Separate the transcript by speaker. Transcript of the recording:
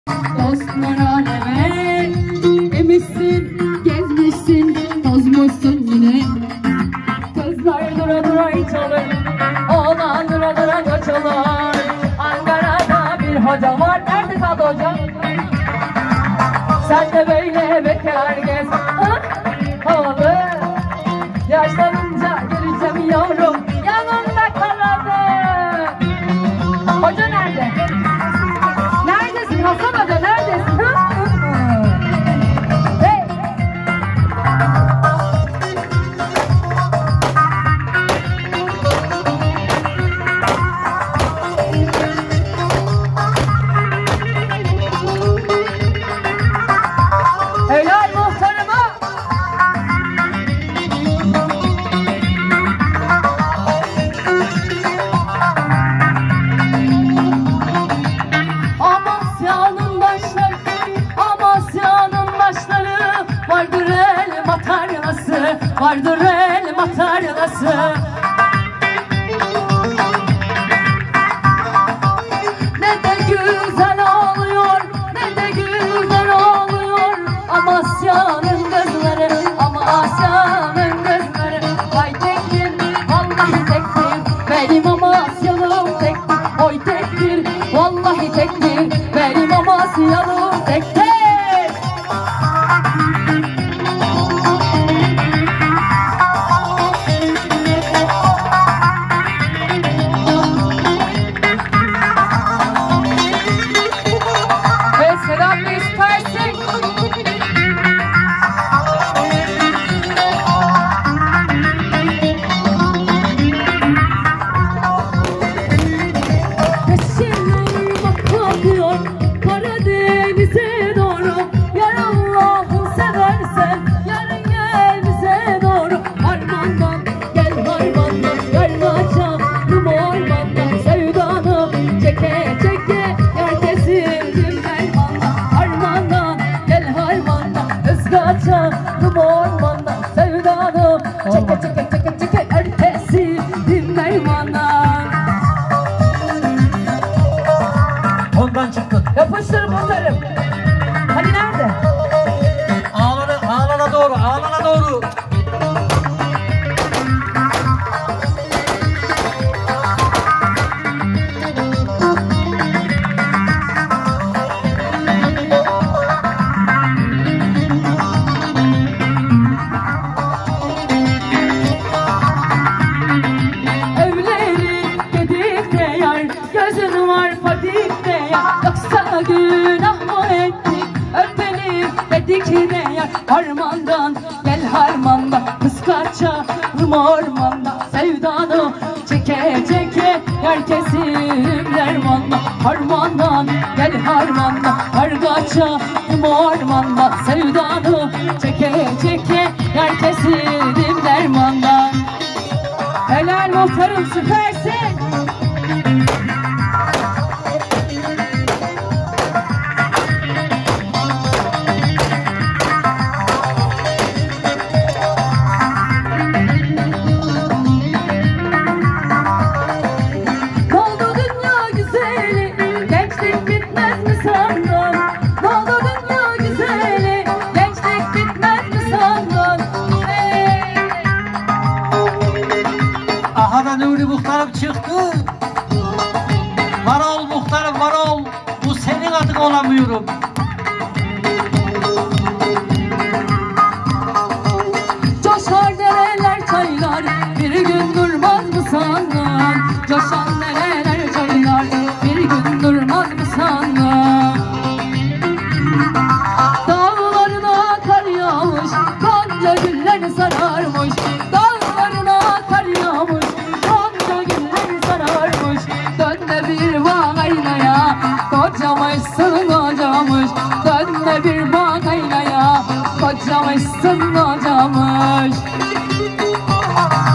Speaker 1: Dostlar aleme emişsin, gezmişsin, tozmuşsun yine. Kızlar dura dura hiç olur, oğlan dura dura göç olur. Ankara'da bir hoca var, nerede kaldı hocam? Sen de böyle bekar gez, havalı. Yaşlanınca geleceğim yavrum, yanımda kaladı. Hoca nerede? Neredesin Hasan Hoca, neredesin? Hey! Helal muhtarıma! Amasya'nın başları vardır elma tarlası, vardır elma tarlası. Ne de güzel oluyor, ne de güzel oluyor Amasya'nın kızları, Amasya'nın kızları. Vay tektir, vallahi tektir, benim Amasyalım tektir. Oy tektir, vallahi tektir, benim Amasyalım tektir. Ve Sedat Bey süpersin. Bakıyor Karadeniz'e doğru. Yar Allah'ı seversen yarın gel bize doğru. Harmandan gel, harmandan gel, kaçalım ormandan. Sevdanı çeke çeke herkesin dermandan. Harmandan gel, harmandan kız, kaçalım ormandan. Sevdanı çeke çeke çeke çeke herkesin dermandan.
Speaker 2: Ondan çıktın.
Speaker 1: Yapıştır muhtarım. Hani nerede?
Speaker 2: Ağlana doğru, ağlana doğru.
Speaker 1: Evleri gedikte yar, gözün var padikte yar. Yoksa günah mı ettik, öpelim dedik ne yar. Harmandan gel, harmandan kız, kaçalım ormanda. Sevdanı çeke çeke herkesin dermandan. Harmandan gel, harmandan kar, kaçalım ormanda. Sevdanı çeke çeke herkesin dermandan. Helal muhtarım, süpersin. Oldu dünya güzeli, gençlik bitmez mi sandın? Oldu dünya güzeli, gençlik bitmez mi sandın? Hey!
Speaker 2: Aha da Nuri muhtarım çıktı. Var ol muhtarım, var ol. Bu senin adın, olamıyorum.
Speaker 1: Coşar dereler çaylar, bir gün durmaz mı sandın? Coşan dereler çaylar, bir gün durmaz mı sandın? Dağlarına kar yağmış, gonca gülleri sararmış. Dağlarına kar yağmış, gonca gülleri sararmış. Dön de bir bak aynaya, kocamışsın kocamış. Dön de bir bak aynaya, kocamışsın kocamış.